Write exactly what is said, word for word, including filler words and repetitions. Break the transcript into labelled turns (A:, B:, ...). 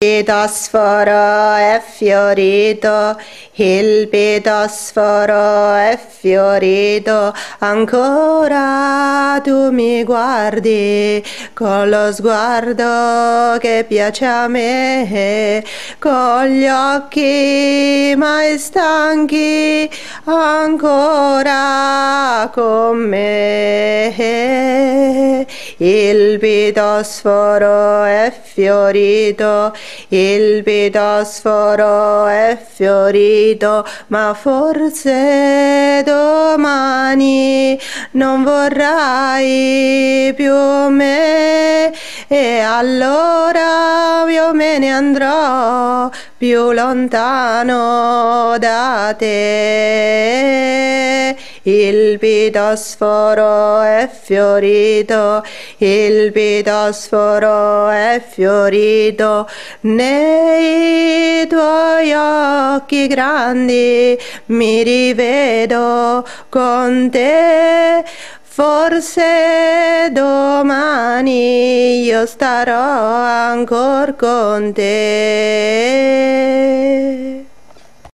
A: Il pitosforo è fiorito, il pitosforo è fiorito, ancora tu mi guardi con lo sguardo che piace a me, con gli occhi mai stanchi, ancora con me. Il pitosforo è fiorito, il pitosforo è fiorito, ma forse domani non vorrai più me, e allora io me ne andrò più lontano da te. Il pitosforo è fiorito, il pitosforo è fiorito, nei tuoi occhi grandi mi rivedo con te. Forse domani io starò ancora con te.